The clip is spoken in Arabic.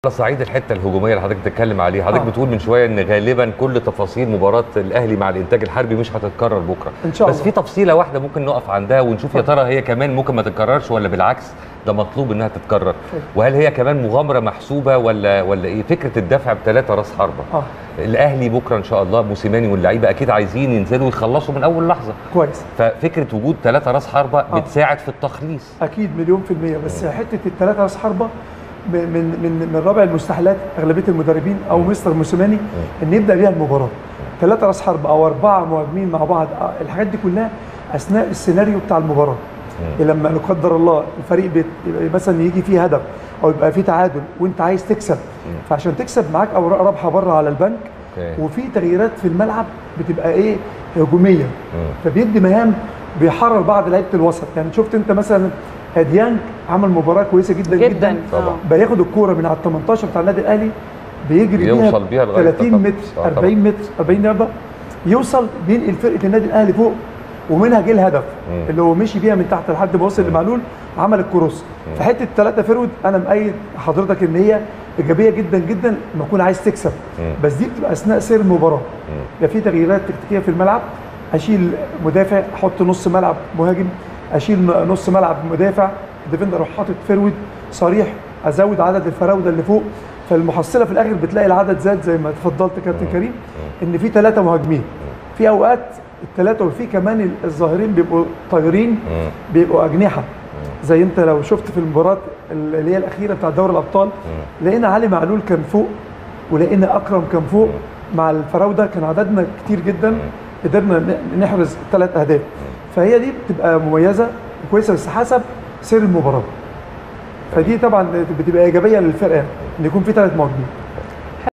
على صعيد الحته الهجوميه اللي حضرتك بتتكلم عليها، حضرتك بتقول من شويه ان غالبا كل تفاصيل مباراه الاهلي مع الانتاج الحربي مش هتتكرر بكره ان شاء الله. بس في تفصيله واحده ممكن نقف عندها ونشوف يا ترى هي كمان ممكن ما تتكررش ولا بالعكس ده مطلوب انها تتكرر، وهل هي كمان مغامره محسوبه ولا ايه؟ فكره الدفع بثلاثه راس حربه. الاهلي بكره ان شاء الله موسيماني واللعيبه اكيد عايزين ينزلوا يخلصوا من اول لحظه. كويس. ففكره وجود ثلاثه راس حربه بتساعد في التخليص. اكيد مليون في الميه، بس حته الثلاثه راس حربه من رابع المستحيلات اغلبيه المدربين او مستر موسيماني ان يبدا بيها المباراه. ثلاثه راس حربه او اربعه مهاجمين مع بعض، الحاجات دي كلها اثناء السيناريو بتاع المباراه. لما لا قدر الله الفريق مثلا يجي فيه هدف او يبقى فيه تعادل وانت عايز تكسب، فعشان تكسب معاك اوراق رابحه بره على البنك، وفي تغييرات في الملعب بتبقى ايه هجوميه، فبيدي مهام بيحرر بعض لعيبه الوسط. يعني شفت انت مثلا ديانج عمل مباراه كويسه جدا جدا طبعا، بياخد الكوره من على ال 18 بتاع النادي الاهلي بيجري يوصل بيها لغايه 30 متر 40 متر 40 يارده، يوصل بينقل فرقه النادي الاهلي فوق، ومنها جه الهدف اللي هو مشي بيها من تحت لحد ما وصل لمعلول عمل الكروس. فحته الثلاثه فيرود انا مأيد حضرتك ان هي ايجابيه جدا جدا لما تكون عايز تكسب، بس دي بتبقى اثناء سير المباراه. يبقى في تغييرات تكتيكيه في الملعب، اشيل مدافع احط نص ملعب مهاجم، اشيل نص ملعب مدافع ديفندر اروح حاطط فيرود صريح، ازود عدد الفراوده اللي فوق، فالمحصله في الاخر بتلاقي العدد زاد زي ما اتفضلت كابتن كريم ان في ثلاثه مهاجمين. في اوقات الثلاثه وفي كمان الظاهرين بيبقوا طايرين، بيبقوا اجنحه، زي انت لو شفت في المباراه اللي هي الاخيره بتاع دوري الابطال لقينا علي معلول كان فوق ولقينا اكرم كان فوق مع الفراوده، كان عددنا كتير جدا قدرنا نحرز 3 اهداف. فهي دي بتبقى مميزه وكويسه بس حسب سير المباراه. فدي طبعا بتبقى ايجابيه للفرقه ان يكون في 3 مهاجمين.